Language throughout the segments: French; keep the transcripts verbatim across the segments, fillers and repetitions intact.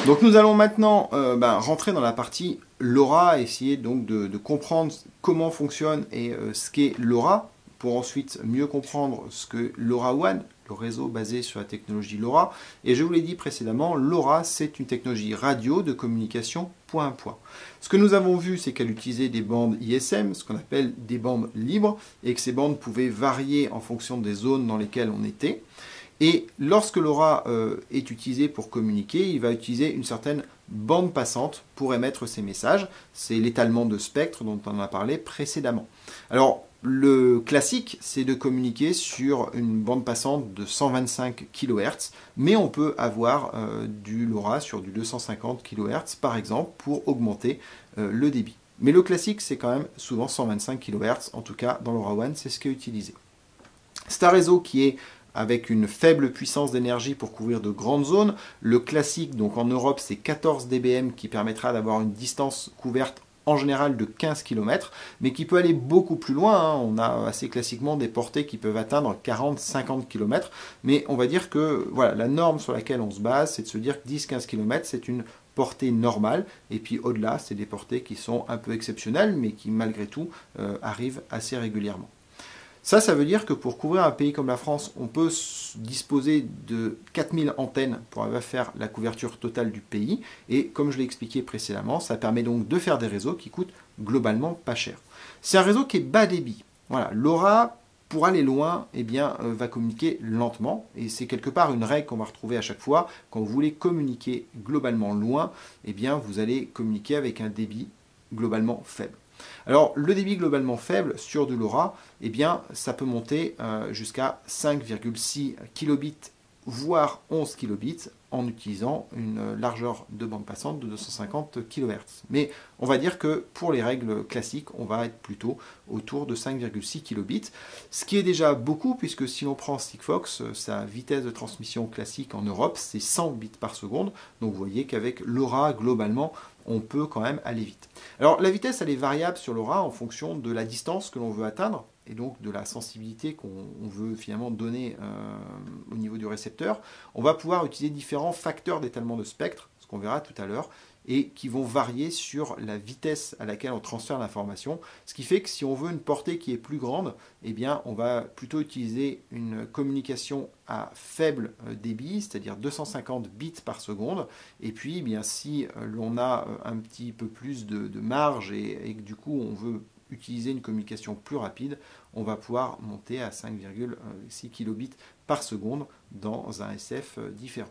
Donc nous allons maintenant euh, ben, rentrer dans la partie LoRa, essayer donc de, de comprendre comment fonctionne et euh, ce qu'est LoRa, pour ensuite mieux comprendre ce que LoRaWAN, le réseau basé sur la technologie LoRa. Et je vous l'ai dit précédemment, LoRa c'est une technologie radio de communication point à point. Ce que nous avons vu, c'est qu'elle utilisait des bandes I S M, ce qu'on appelle des bandes libres, et que ces bandes pouvaient varier en fonction des zones dans lesquelles on était. Et lorsque LoRa euh, est utilisé pour communiquer, il va utiliser une certaine bande passante pour émettre ses messages. C'est l'étalement de spectre dont on a parlé précédemment. Alors, le classique, c'est de communiquer sur une bande passante de cent vingt-cinq kilohertz, mais on peut avoir euh, du LoRa sur du deux cent cinquante kilohertz, par exemple, pour augmenter euh, le débit. Mais le classique, c'est quand même souvent cent vingt-cinq kilohertz, en tout cas dans LoRaWAN, c'est ce qui est utilisé. C'est un réseau qui est avec une faible puissance d'énergie pour couvrir de grandes zones. Le classique, donc en Europe, c'est quatorze décibels qui permettra d'avoir une distance couverte en général de quinze kilomètres, mais qui peut aller beaucoup plus loin. Hein. On a assez classiquement des portées qui peuvent atteindre quarante à cinquante kilomètres, mais on va dire que voilà, la norme sur laquelle on se base, c'est de se dire que dix à quinze kilomètres, c'est une portée normale, et puis au-delà, c'est des portées qui sont un peu exceptionnelles, mais qui malgré tout euh, arrivent assez régulièrement. Ça, ça veut dire que pour couvrir un pays comme la France, on peut disposer de quatre mille antennes pour arriver à faire la couverture totale du pays. Et comme je l'ai expliqué précédemment, ça permet donc de faire des réseaux qui coûtent globalement pas cher. C'est un réseau qui est bas débit. Voilà, LoRa, pour aller loin, eh bien, euh, va communiquer lentement. Et c'est quelque part une règle qu'on va retrouver à chaque fois. Quand vous voulez communiquer globalement loin, eh bien, vous allez communiquer avec un débit globalement faible. Alors, le débit globalement faible sur du LoRa, eh bien, ça peut monter euh, jusqu'à cinq virgule six kilobits, voire onze kilobits, en utilisant une largeur de bande passante de deux cent cinquante kilohertz. Mais on va dire que pour les règles classiques, on va être plutôt autour de cinq virgule six kilobits, ce qui est déjà beaucoup, puisque si on prend Sigfox, sa vitesse de transmission classique en Europe, c'est cent bits par seconde. Donc vous voyez qu'avec LoRa, globalement, on peut quand même aller vite. Alors la vitesse, elle est variable sur LoRa en fonction de la distance que l'on veut atteindre et donc de la sensibilité qu'on veut finalement donner euh, au niveau du récepteur. On va pouvoir utiliser différents facteurs d'étalement de spectre, ce qu'on verra tout à l'heure, et qui vont varier sur la vitesse à laquelle on transfère l'information. Ce qui fait que si on veut une portée qui est plus grande, eh bien, on va plutôt utiliser une communication à faible débit, c'est-à-dire deux cent cinquante bits par seconde. Et puis, eh bien, si l'on a un petit peu plus de, de marge et, et que du coup on veut utiliser une communication plus rapide, on va pouvoir monter à cinq virgule six kilobits par seconde dans un S F différent.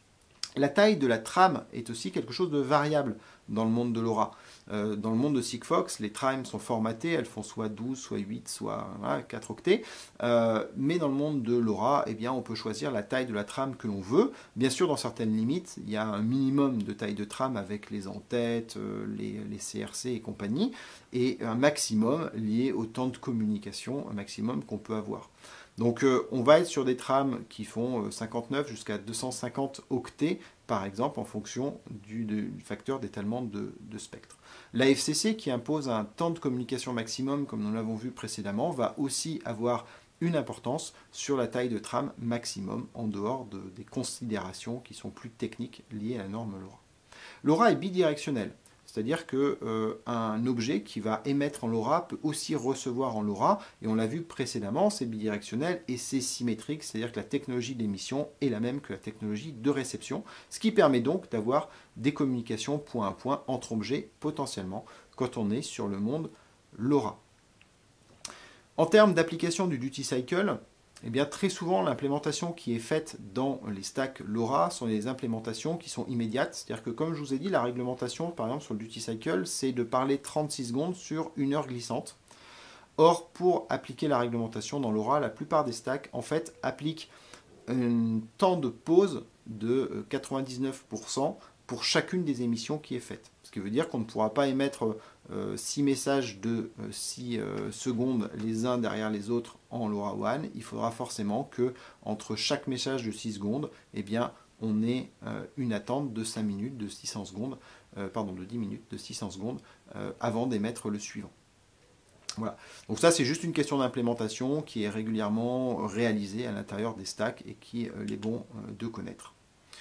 La taille de la trame est aussi quelque chose de variable dans le monde de LoRa. Euh, dans le monde de Sigfox, les trames sont formatées, elles font soit douze, soit huit, soit voilà, quatre octets. Euh, mais dans le monde de LoRa, eh bien, on peut choisir la taille de la trame que l'on veut. Bien sûr, dans certaines limites, il y a un minimum de taille de trame avec les en-têtes, euh, les, les C R C et compagnie, et un maximum lié au temps de communication, un maximum qu'on peut avoir. Donc euh, on va être sur des trames qui font euh, cinquante-neuf jusqu'à deux cent cinquante octets, par exemple, en fonction du, du facteur d'étalement de, de spectre. La F C C, qui impose un temps de communication maximum, comme nous l'avons vu précédemment, va aussi avoir une importance sur la taille de trame maximum, en dehors de, des considérations qui sont plus techniques liées à la norme LoRa. LoRa est bidirectionnel. C'est-à-dire qu'un euh, objet qui va émettre en LoRa peut aussi recevoir en LoRa, et on l'a vu précédemment, c'est bidirectionnel et c'est symétrique, c'est-à-dire que la technologie d'émission est la même que la technologie de réception, ce qui permet donc d'avoir des communications point à point entre objets potentiellement quand on est sur le monde LoRa. En termes d'application du duty cycle, eh bien, très souvent, l'implémentation qui est faite dans les stacks LoRa sont des implémentations qui sont immédiates. C'est-à-dire que, comme je vous ai dit, la réglementation, par exemple, sur le duty cycle, c'est de parler trente-six secondes sur une heure glissante. Or, pour appliquer la réglementation dans LoRa, la plupart des stacks, en fait, appliquent un temps de pause de quatre-vingt-dix-neuf pour cent pour chacune des émissions qui est faite. Ce qui veut dire qu'on ne pourra pas émettre euh, six messages de euh, six euh, secondes les uns derrière les autres en LoRaWAN. Il faudra forcément que entre chaque message de six secondes, eh bien, on ait euh, une attente de cinq minutes, de six cents secondes, euh, pardon, de dix minutes, de six cents secondes euh, avant d'émettre le suivant. Voilà. Donc ça, c'est juste une question d'implémentation qui est régulièrement réalisée à l'intérieur des stacks et qui euh, est bon euh, de connaître.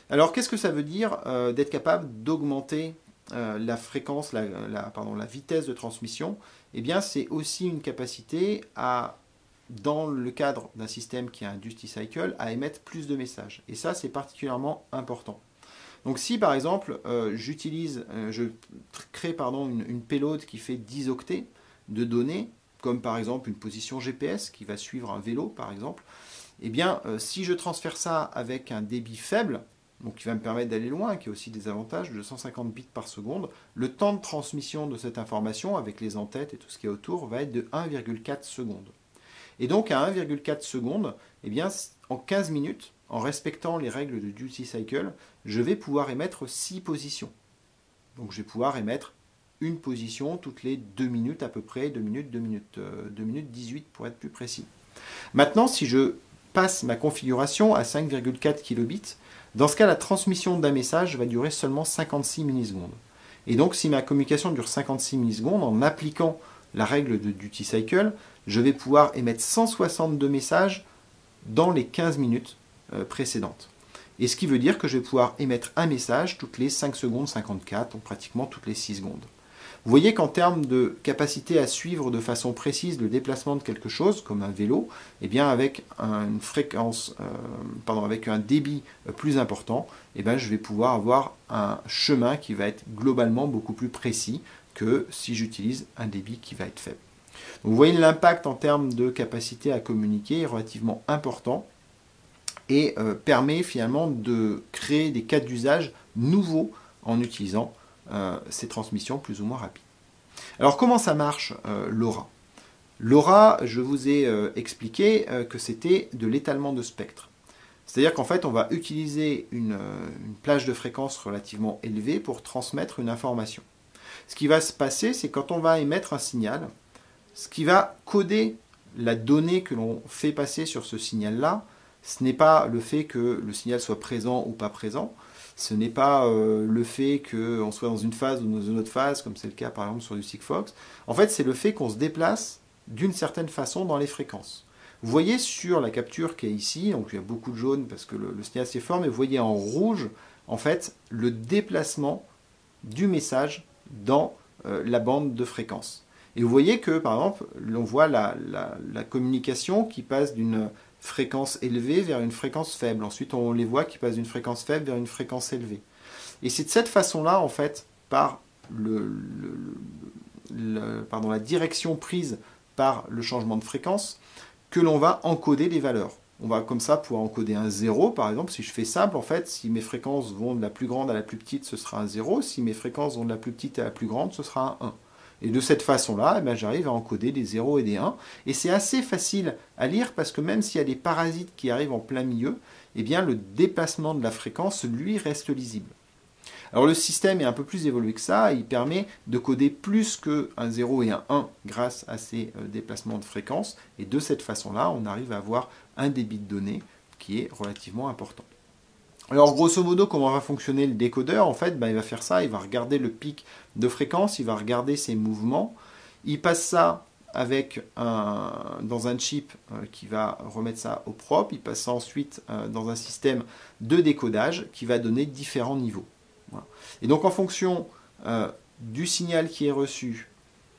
Alors, qu'est-ce que ça veut dire euh, d'être capable d'augmenter euh, la fréquence, la, la, pardon, la vitesse de transmission? Eh bien, c'est aussi une capacité à, dans le cadre d'un système qui a un duty cycle, à émettre plus de messages. Et ça, c'est particulièrement important. Donc, si par exemple, euh, j'utilise, euh, je crée pardon, une, une payload qui fait dix octets de données, comme par exemple une position G P S qui va suivre un vélo, par exemple, eh bien, euh, si je transfère ça avec un débit faible, donc qui va me permettre d'aller loin, qui a aussi des avantages, de cent cinquante bits par seconde, le temps de transmission de cette information, avec les en-têtes et tout ce qui est autour, va être de un virgule quatre secondes. Et donc, à un virgule quatre secondes, eh bien, en quinze minutes, en respectant les règles de duty cycle, je vais pouvoir émettre six positions. Donc, je vais pouvoir émettre une position toutes les deux minutes à peu près, deux minutes, deux minutes, euh, deux minutes dix-huit pour être plus précis. Maintenant, si je passe ma configuration à cinq virgule quatre kilobits, dans ce cas, la transmission d'un message va durer seulement cinquante-six millisecondes. Et donc, si ma communication dure cinquante-six millisecondes, en appliquant la règle de duty cycle, je vais pouvoir émettre cent soixante-deux messages dans les quinze minutes euh, précédentes. Et ce qui veut dire que je vais pouvoir émettre un message toutes les cinq secondes cinquante-quatre, donc pratiquement toutes les six secondes. Vous voyez qu'en termes de capacité à suivre de façon précise le déplacement de quelque chose, comme un vélo, eh bien avec une fréquence, euh, pardon, avec un débit plus important, eh bien je vais pouvoir avoir un chemin qui va être globalement beaucoup plus précis que si j'utilise un débit qui va être faible. Donc vous voyez l'impact en termes de capacité à communiquer est relativement important et euh, permet finalement de créer des cas d'usage nouveaux en utilisant Euh, ces transmissions plus ou moins rapides. Alors comment ça marche euh, LoRa? LoRa, je vous ai euh, expliqué euh, que c'était de l'étalement de spectre. C'est-à-dire qu'en fait, on va utiliser une, euh, une plage de fréquence relativement élevée pour transmettre une information. Ce qui va se passer, c'est quand on va émettre un signal, ce qui va coder la donnée que l'on fait passer sur ce signal-là, ce n'est pas le fait que le signal soit présent ou pas présent, ce n'est pas euh, le fait qu'on soit dans une phase ou dans une autre phase, comme c'est le cas par exemple sur du Sigfox. En fait, c'est le fait qu'on se déplace d'une certaine façon dans les fréquences. Vous voyez sur la capture qui est ici, donc il y a beaucoup de jaune parce que le, le signal est fort, mais vous voyez en rouge, en fait, le déplacement du message dans euh, la bande de fréquence. Et vous voyez que, par exemple, on voit la, la, la communication qui passe d'une fréquence élevée vers une fréquence faible. Ensuite, on les voit qui passent d'une fréquence faible vers une fréquence élevée. Et c'est de cette façon-là, en fait, par le, le, le, pardon, la direction prise par le changement de fréquence, que l'on va encoder les valeurs. On va comme ça pouvoir encoder un zéro, par exemple. Si je fais simple, en fait, si mes fréquences vont de la plus grande à la plus petite, ce sera un zéro. Si mes fréquences vont de la plus petite à la plus grande, ce sera un un. Et de cette façon-là, eh bien, j'arrive à encoder des zéros et des un. Et c'est assez facile à lire parce que même s'il y a des parasites qui arrivent en plein milieu, eh bien, le déplacement de la fréquence, lui, reste lisible. Alors le système est un peu plus évolué que ça. Il permet de coder plus qu'un zéro et un un grâce à ces déplacements de fréquence. Et de cette façon-là, on arrive à avoir un débit de données qui est relativement important. Alors grosso modo, comment va fonctionner le décodeur? En fait, ben, il va faire ça, il va regarder le pic de fréquence, il va regarder ses mouvements, il passe ça avec un, dans un chip euh, qui va remettre ça au propre, il passe ça ensuite euh, dans un système de décodage qui va donner différents niveaux. Voilà. Et donc en fonction euh, du signal qui est reçu,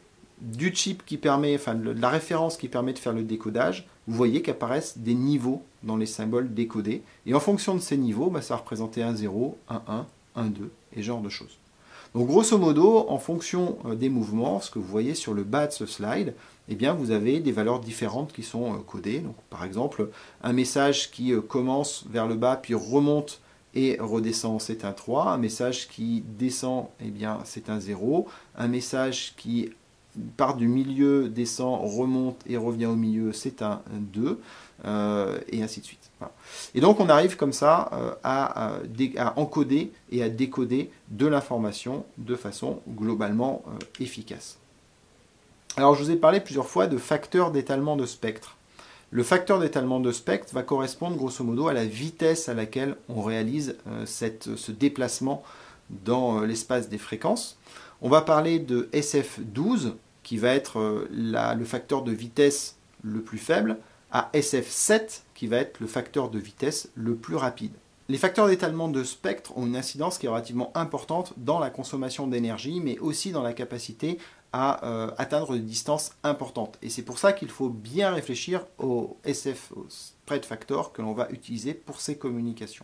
du chip qui permet, enfin de la référence qui permet de faire le décodage, vous voyez qu'apparaissent des niveaux dans les symboles décodés. Et en fonction de ces niveaux, bah, ça va représenter un zéro, un un, un deux, et ce genre de choses. Donc grosso modo, en fonction des mouvements, ce que vous voyez sur le bas de ce slide, eh bien, vous avez des valeurs différentes qui sont codées. Donc, par exemple, un message qui commence vers le bas, puis remonte et redescend, c'est un trois. Un message qui descend, eh bien, c'est un zéro. Un message qui part du milieu, descend, remonte et revient au milieu, c'est un deux, euh, et ainsi de suite. Voilà. Et donc on arrive comme ça euh, à, à, à encoder et à décoder de l'information de façon globalement euh, efficace. Alors je vous ai parlé plusieurs fois de facteur d'étalement de spectre. Le facteur d'étalement de spectre va correspondre grosso modo à la vitesse à laquelle on réalise euh, cette, ce déplacement dans euh, l'espace des fréquences. On va parler de S F douze, qui va être la, le facteur de vitesse le plus faible, à S F sept, qui va être le facteur de vitesse le plus rapide. Les facteurs d'étalement de spectre ont une incidence qui est relativement importante dans la consommation d'énergie, mais aussi dans la capacité à euh, atteindre des distances importantes. Et c'est pour ça qu'il faut bien réfléchir au S F, au spread factor que l'on va utiliser pour ces communications.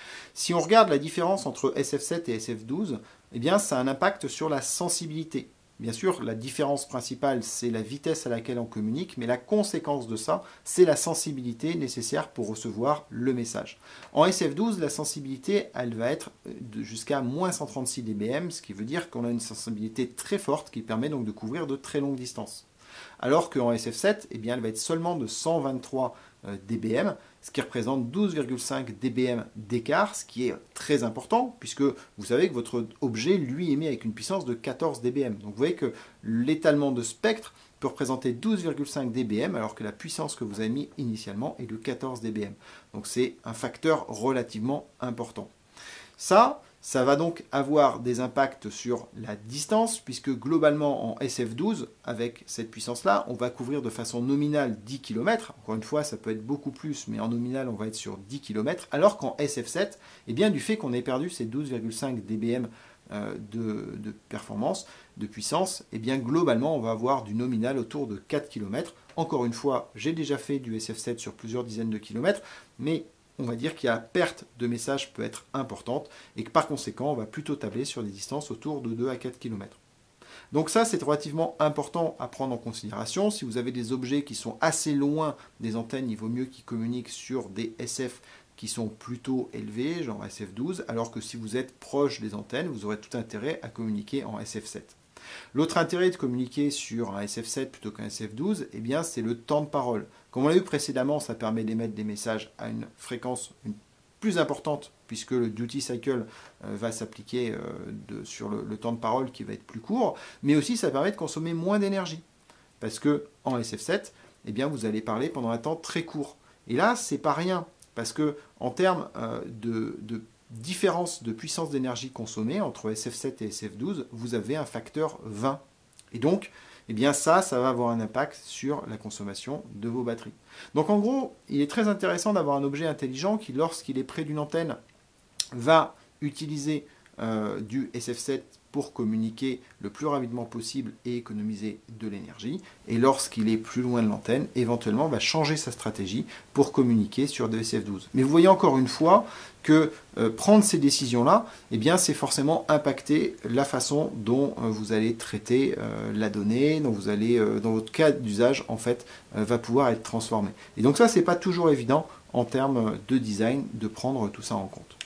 Si on regarde la différence entre S F sept et S F douze, eh bien, ça a un impact sur la sensibilité. Bien sûr, la différence principale, c'est la vitesse à laquelle on communique, mais la conséquence de ça, c'est la sensibilité nécessaire pour recevoir le message. En S F douze, la sensibilité, elle va être jusqu'à moins cent trente-six décibels, ce qui veut dire qu'on a une sensibilité très forte qui permet donc de couvrir de très longues distances. Alors qu'en S F sept, eh bien, elle va être seulement de cent vingt-trois décibels, ce qui représente douze virgule cinq décibels d'écart, ce qui est très important, puisque vous savez que votre objet, lui, émet avec une puissance de quatorze décibels. Donc vous voyez que l'étalement de spectre peut représenter douze virgule cinq décibels, alors que la puissance que vous avez mis initialement est de quatorze décibels. Donc c'est un facteur relativement important. Ça, ça va donc avoir des impacts sur la distance, puisque globalement en S F douze, avec cette puissance-là, on va couvrir de façon nominale dix kilomètres. Encore une fois, ça peut être beaucoup plus, mais en nominal, on va être sur dix kilomètres. Alors qu'en S F sept, eh bien, du fait qu'on ait perdu ces douze virgule cinq décibels euh, de, de performance, de puissance, eh bien, globalement, on va avoir du nominal autour de quatre kilomètres. Encore une fois, j'ai déjà fait du S F sept sur plusieurs dizaines de kilomètres, mais on va dire que la perte de message peut être importante et que par conséquent, on va plutôt tabler sur des distances autour de deux à quatre kilomètres. Donc ça, c'est relativement important à prendre en considération. Si vous avez des objets qui sont assez loin des antennes, il vaut mieux qu'ils communiquent sur des S F qui sont plutôt élevés, genre S F douze, alors que si vous êtes proche des antennes, vous aurez tout intérêt à communiquer en S F sept. L'autre intérêt de communiquer sur un S F sept plutôt qu'un S F douze, eh bien, c'est le temps de parole. Comme on l'a vu précédemment, ça permet d'émettre des messages à une fréquence plus importante, puisque le duty cycle euh, va s'appliquer euh, sur le, le temps de parole qui va être plus court, mais aussi ça permet de consommer moins d'énergie. Parce que en S F sept, eh bien, vous allez parler pendant un temps très court. Et là, c'est pas rien, parce que en termes euh, de, de différence de puissance d'énergie consommée entre S F sept et S F douze, vous avez un facteur vingt. Et donc, eh bien ça, ça va avoir un impact sur la consommation de vos batteries. Donc en gros, il est très intéressant d'avoir un objet intelligent qui, lorsqu'il est près d'une antenne, va utiliser euh, du S F sept pour communiquer le plus rapidement possible et économiser de l'énergie. Et lorsqu'il est plus loin de l'antenne, éventuellement va changer sa stratégie pour communiquer sur des S F douze. Mais vous voyez encore une fois que euh, prendre ces décisions-là, eh bien, c'est forcément impacter la façon dont euh, vous allez traiter euh, la donnée, dont vous allez, euh, dans votre cas d'usage, en fait, euh, va pouvoir être transformé. Et donc ça, c'est pas toujours évident en termes de design de prendre tout ça en compte.